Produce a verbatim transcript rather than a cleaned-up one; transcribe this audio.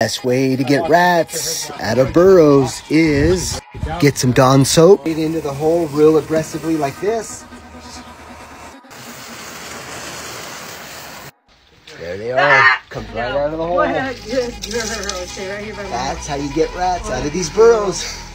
Best way to get rats out of burrows is get some Dawn soap. Get into the hole real aggressively like this. There they are. Comes right out of the hole. What a good girl. Stay right here by my That's how you get rats out of these burrows.